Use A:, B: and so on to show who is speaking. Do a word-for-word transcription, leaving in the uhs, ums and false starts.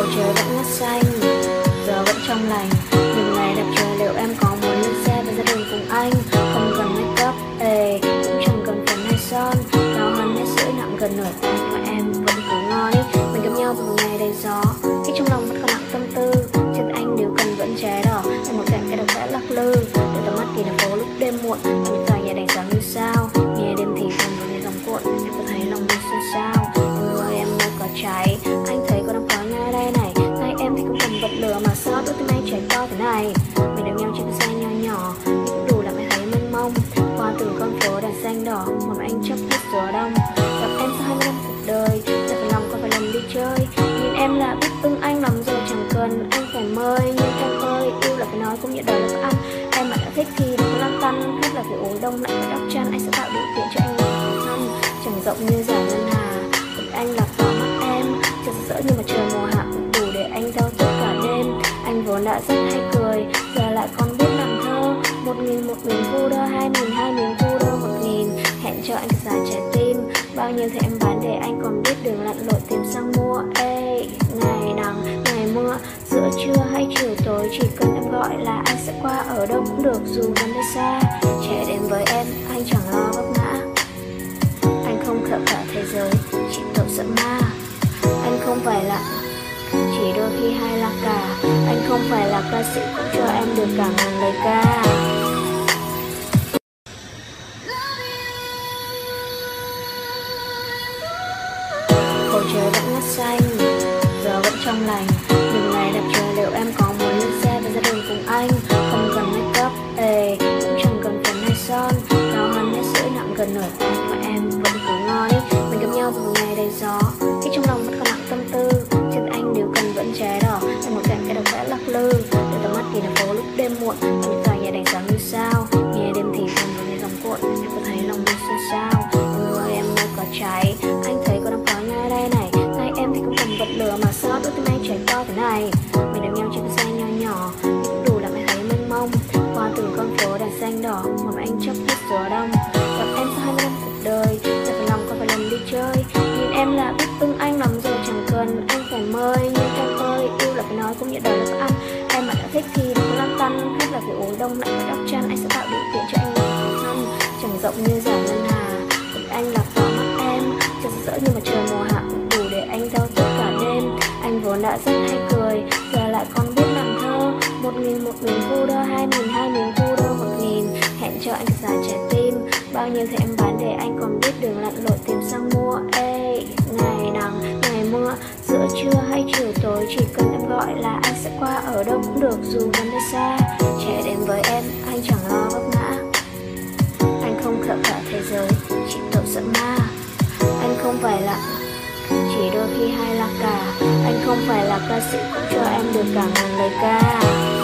A: trời vẫn ngất xanh, giờ vẫn trong lành. Những ngày đẹp trời liệu em có muốn lên xe và ra đường cùng anh? Không cần make up, ê, cũng chẳng cần phấn hay son. Cao hơn mét rưỡi nặng gần nửa tấn mà em vẫn cứ ngon ý. Mình gặp nhau vào một ngày đầy gió, khi trong lòng vẫn còn nặng tâm tư. Trên anh nếu cần vẫn trái đỏ, em một cạnh cái đầu vẽ lắc lư. Để tầm mắt nhìn thành phố lúc đêm muộn, những tòa nhà đèn sáng như sao. Nghe đêm thì thầm vào nghe dòng cuộn, em có thấy lòng mình xôn xao. Em ơi em ơi có cháy, anh thấy có đám khói ngay đây này. Ngay em thì cũng cầm bật lửa mà sao đôi tim anh cháy to thế này. Mình đeo nhau trên cái xe nhỏ nhỏ, nhưng cũng đủ làm em thấy mênh mông. Qua từng con phố đèn xanh đỏ, một anh chấp hết gió đông. Gặp em sau hai mươi năm cuộc đời, giờ phải lòng còn phải lần đi chơi. Nhìn em là biết ưng anh lắm rồi chẳng cần anh phải mời. Nhưng em ơi yêu là phải nói cũng như đời là phải ăn. Em mà đã thích thì đừng có lăn tăn, hết là phải uống đông lạnh và đắp chăn. Anh sẽ tạo điều kiện cho anh lòng thân, chẳng rộng như giải ngân hà. Còn anh là vào mắt em, chẳng rỡ như mặt trời mùa hạ, đủ để anh đau suốt cả đêm. Anh vốn đã rất hay cười, giờ lại còn biết làm thơ. Một nghìn một nghìn vu đơ, hai nghìn hai nghìn vu đơ một nghìn. Hẹn cho anh dài trái tim, bao nhiêu thì em bán để anh còn biết đường lặn lội tìm sang mua. Ê, ngày nắng, ngày mưa, giữa trưa hay chiều tối, chỉ cần em gọi là anh sẽ qua ở đâu cũng được dù gần hay xa. Trẻ đến với em, anh chẳng lo vấp ngã. Anh không sợ cả thế giới, chỉ tội sợ ma. Anh không phải là chỉ đôi khi hay là cả. Anh không phải là ca sĩ cũng cho em được cả ngàn lời ca. Bầu trời vẫn ngất xanh, giờ vẫn trong lành. Những ngày đẹp trời liệu em có muốn lên xe và ra đường cùng anh? Không cần make up, ê, cũng chẳng cần phấn hay son. Cao hơn mét rưỡi nặng gần nửa tấn mà em vẫn cứ ngon ý. Mình gặp nhau vào một ngày đầy gió, khi trong lòng vẫn còn nặng tâm tư. Trên anh nếu cần vẫn trái đỏ, em một cạnh cái đầu vẽ lắc lư. Để tầm mắt nhìn thành phố lúc đêm muộn, những tòa nhà đèn sáng như sao. Nghe đêm thì thầm vào nghe dòng cuộn, em có thấy lòng mình xôn xao. Em ơi em ơi có cháy, anh thấy có đám khói ngay đây này. Ngay em thì cũng cầm bật lửa mà sao đôi tim anh cháy to thế này. Mình đeo nhau trên cái xe nhỏ nhỏ, nhưng cũng đủ làm em thấy mênh mông. Qua từng con phố đèn xanh đỏ, một anh chấp hết gió đông. Gặp em sau hai mươi năm cuộc đời, giờ phải lòng còn phải lần đi chơi. Nhìn em là biết ưng anh lắm rồi chẳng cần anh phải mời. Nhưng em ơi yêu là phải nói cũng như đời là phải ăn. Em mà đã thích thì đừng có lăn tăn, hết là phải uống đông lạnh và đắp chăn. Anh sẽ tạo điều kiện cho anh lòng thân, chẳng rộng như giải ngân hà. Còn anh là vào mắt em, chẳng rỡ như mặt trời mùa hạ, đủ để anh đau suốt cả đêm. Anh vốn đã rất hay cười, giờ lại còn biết làm thơ. Một nghìn một nghìn vu đơ, hai nghìn hai nghìn vu đơ một nghìn. Hẹn cho anh dài trái tim, bao nhiêu thì em bán để anh còn biết đường lặn lội tìm sang mua. Ê, ngày nắng, ngày mưa, giữa trưa hay chiều tối, chỉ cần em gọi là anh sẽ qua ở đâu cũng được dù gần hay xa. Trẻ đến với em, anh chẳng lo vấp ngã. Anh không sợ cả thế giới, chỉ tội sợ ma. Anh không phải là chỉ đôi khi hay là cả. Anh không phải là ca sĩ cũng cho em được cả ngàn lời ca.